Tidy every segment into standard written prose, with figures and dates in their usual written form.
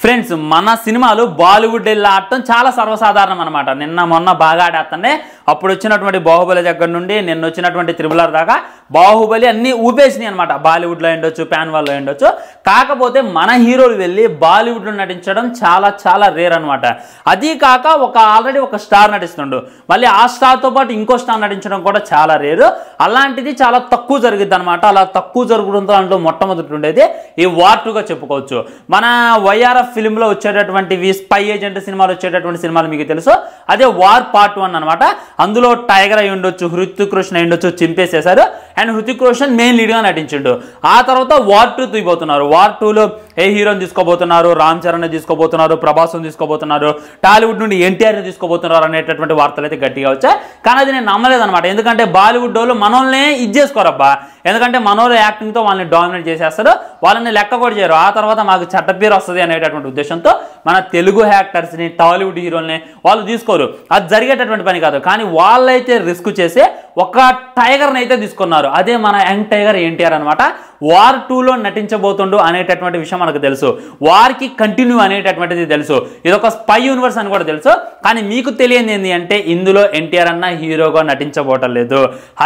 Friends మన సినిమాలు బాలీవుడ్ వెళ్ళి ఆడటం చాలా సర్వసాధారణం అనమాట. నిన్న మొన్న బాగా ఆడేస్తుండే. అప్పుడు వచ్చినటువంటి బాహుబలి దగ్గర నుండి నిన్న వచ్చినటువంటి త్రిబులర్ దాకా బాహుబలి అన్ని ఊపేసినాయి అనమాట. బాలీవుడ్లో ఉండొచ్చు, ప్యాన్ వాళ్ళలో ఉండొచ్చు. కాకపోతే మన హీరోలు వెళ్ళి బాలీవుడ్లో నటించడం చాలా చాలా రేర్ అనమాట. అది కాక ఆల్రెడీ ఒక స్టార్ నటిస్తుండు, మళ్ళీ ఆ స్టార్తో పాటు ఇంకో స్టార్ నటించడం కూడా చాలా రేరు. అలాంటిది చాలా తక్కువ జరుగుద్ది అనమాట. అలా తక్కువ జరుగుతుందో దాంట్లో మొట్టమొదటి ఉండేది ఈ వార్ 2గా చెప్పుకోవచ్చు. మన వైఆర్ఎఫ్ ఫిల్మ్లో వచ్చేటటువంటివి స్పై ఏజెంట్ సినిమాలు వచ్చేటటువంటి సినిమాలు మీకు తెలుసు. అదే వార్ పార్ట్ 1 అనమాట. అందులో టైగర్ అయి ఉండొచ్చు, హృతిక్ రోషన్ అయి ఉండొచ్చు, చింపేసేశారు. అండ్ హృతిక్ రోషన్ మెయిన్ లీడ్గా నటించిండు. ఆ తర్వాత వార్ 2 తీయబోతున్నారు. వార్ 2లో ఏ హీరోని తీసుకోబోతున్నారు, రామ్ చరణ్ తీసుకోబోతున్నారు, ప్రభాస్ని తీసుకోబోతున్నారు, టాలీవుడ్ నుండి ఎన్టీఆర్ని తీసుకోబోతున్నారు అనేటటువంటి వార్తలు అయితే గట్టిగా వచ్చాయి. కానీ అది నేను నమ్మలేదన్నమాట. ఎందుకంటే బాలీవుడ్ వాళ్ళు మనోళ్ళనే ఇది చేసుకోరబ్బా. ఎందుకంటే మనోళ్ళ యాక్టింగ్తో వాళ్ళని డామినేట్ చేసేస్తారు, వాళ్ళని లెక్క కూడా చేయరు. ఆ తర్వాత మాకు చెడ్డ పేరు వస్తుంది అనేటటువంటి ఉద్దేశంతో మన తెలుగు యాక్టర్స్ని, టాలీవుడ్ హీరోల్ని వాళ్ళు తీసుకోరు. అది జరిగేటటువంటి పని కాదు. కానీ వాళ్ళైతే రిస్క్ చేసి ఒక టైగర్ని అయితే తీసుకున్నారు. అదే మన యంగ్ టైగర్ ఎన్టీఆర్ అనమాట. వార్ 2లో నటించబోతుండు అనేటటువంటి విషయం మనకు తెలుసు. వార్కి కంటిన్యూ అనేటటువంటిది తెలుసు. ఇది ఒక స్పై యూనివర్స్ అని కూడా తెలుసు. కానీ మీకు తెలియని ఏంటి అంటే ఇందులో ఎన్టీఆర్ అన్న హీరోగా నటించబోటం లేదు,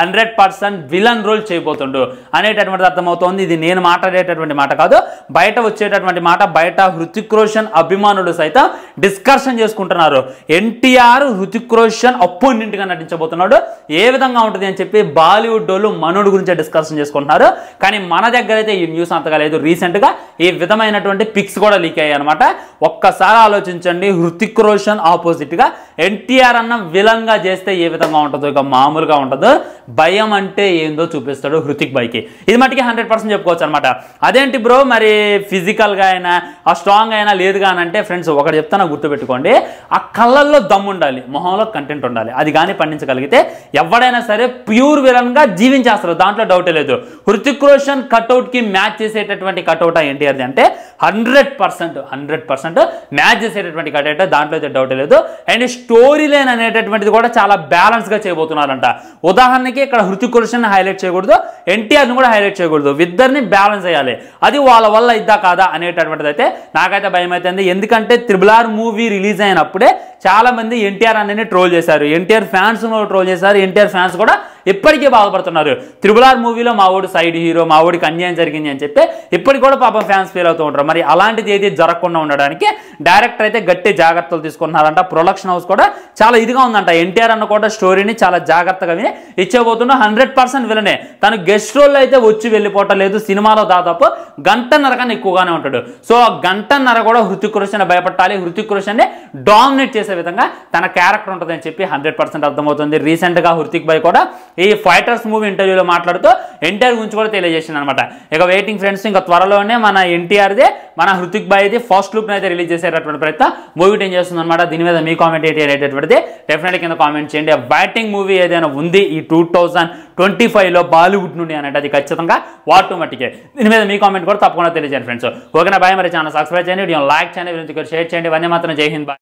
100% విలన్ రోల్ చేయబోతుండు అనేటటువంటిది అర్థమవుతోంది. ఇది నేను మాట్లాడేటటువంటి మాట కాదు, బయట వచ్చేటటువంటి మాట. బయట హృతిక్ రోషన్ అభిమానులు సైతం డిస్కషన్ చేసుకుంటున్నారు. ఎన్టీఆర్ హృతిక్ రోషన్ అపోనెంట్గా నటించబోతున్నాడు, ఏ విధంగా ఉంటుంది అని చెప్పి బాలీవుడ్ వాళ్ళు మనోడు గురించి డిస్కషన్ చేసుకుంటున్నారు. కానీ మన దగ్గర అయితే ఈ న్యూస్ అంతగా లేదు. రీసెంట్గా ఈ విధమైనటువంటి పిక్స్ కూడా లీక్ అయ్యాయి అనమాట. ఒక్కసారి ఆలోచించండి, హృతిక్ రోషన్ ఆపోజిట్గా ఎన్టీఆర్ అన్న విలన్గా చేస్తే ఏ విధంగా ఉంటుందో, ఇక మామూలుగా ఉంటుందో. భయం అంటే ఏందో చూపిస్తాడు హృతిక్ బైకి. ఇది మటుకి 100% చెప్పుకోవచ్చు అనమాట. అదేంటి బ్రో మరి ఫిజికల్గా అయినా ఆ స్ట్రాంగ్ అయినా లేదుగా అని అంటే ఫ్రెండ్స్ ఒకటి చెప్తాను, గుర్తుపెట్టుకోండి. ఆ కళ్ళల్లో దమ్ము ఉండాలి, మొహంలో కంటెంట్ ఉండాలి. అది కానీ పండించగలిగితే ఎవడైనా సరే ప్యూర్ విలన్గా జీవించేస్తారు, దాంట్లో డౌటే లేదు. హృతిక్ రోషన్ కట్అవుట్కి మ్యాచ్ చేసేటటువంటి కట్అవుట్ ఎన్టీఆర్ది అంటే 100% మ్యాచ్ చేసేటటువంటి కట్అవుట్, దాంట్లో అయితే డౌట్ లేదు. అండ్ స్టోరీ లైన్ అనేటటువంటిది కూడా చాలా బ్యాలెన్స్గా చేయబోతున్నారంట. ఉదాహరణకి ఇక్కడ హృతిక్ రోషన్ హైలైట్ చేయకూడదు, ఎన్టీఆర్ని కూడా హైలైట్ చేయకూడదు, ఇద్దరిని బ్యాలెన్స్ చేయాలి. అది వాళ్ళ వల్ల ఇద్దా కాదా అనేటటువంటిది అయితే నాకైతే భయం అవుతుంది. ఎందుకంటే త్రిబుల్ మూవీ రిలీజ్ అయినప్పుడే చాలా మంది ఎన్టీఆర్ అన్నని ట్రోల్ చేశారు, ఎన్టీఆర్ ఫ్యాన్స్ ట్రోల్ చేశారు. ఎన్టీఆర్ ఫ్యాన్స్ కూడా ఇప్పటికీ బాధపడుతున్నారు. త్రిబుల్ మూవీలో మా వాడు సైడ్ హీరో, మా వాడికి అన్యాయం జరిగింది అని చెప్పి ఇప్పటికి కూడా పాపం ఫ్యాన్స్ ఫీల్ అవుతూ ఉంటారు. మరి అలాంటిది ఏది జరగకుండా ఉండడానికి డైరెక్టర్ అయితే గట్టి జాగ్రత్తలు తీసుకుంటున్నారంట. ప్రొడక్షన్ హౌస్ కూడా చాలా ఇదిగా ఉందంట. ఎన్టీఆర్ అన్న కూడా స్టోరీని చాలా జాగ్రత్తగా ఇచ్చేబోతున్నా. 100% విలనే. తను గెస్ట్ రోల్ అయితే వచ్చి వెళ్ళిపోవటం లేదు. సినిమాలో దాదాపు గంటన్నర కన్నా ఎక్కువగానే ఉంటాడు. సో ఆ గంటన్నర కూడా హృతిక్ రోషన్ భయపడాలి, హృతిక్ రోషన్ని డామినేట్ చేసే విధంగా తన క్యారెక్టర్ ఉంటుందని చెప్పి 100% అర్థమవుతుంది. రీసెంట్గా హృతిక్ భాయ్ కూడా ఈ ఫైటర్స్ మూవీ ఇంటర్వ్యూలో మాట్లాడుతూ ఎన్టీఆర్ గురించి కూడా తెలియజేసింది అనమాట. ఇక వెయిటింగ్ ఫ్రెండ్స్, ఇంకా త్వరలోనే మన ఎన్టీఆర్దే మన హృతిక్ భాయ్ది ఫస్ట్ లుక్ అయితే రిలీజ్ చేసేటటువంటి ప్రయత్నం మూవీ టీం చేస్తుంది అనమాట. దీని మీద మీ కామెంట్ ఏంటి అనేటటువంటిది డెఫినెట్గా కింద కామెంట్ చేయండి. బ్యాటింగ్ మూవీ ఏదైనా ఉంది ఈ 2025లో బాలీవుడ్ నుండి అనేది అది ఖచ్చితంగా వార్ 2 మట్టికే. దీని మీద మీ కామెంట్ కూడా తప్పకుండా తెలియజేయండి ఫ్రెండ్స్. ఓకేనా బాయ్. మరి ఛానల్ సబ్స్క్రైబ్ చేయండి, వీడియో లైక్ చేయండి, షేర్ చేయండి. ఇవన్నీ మాత్రం జై హింద్.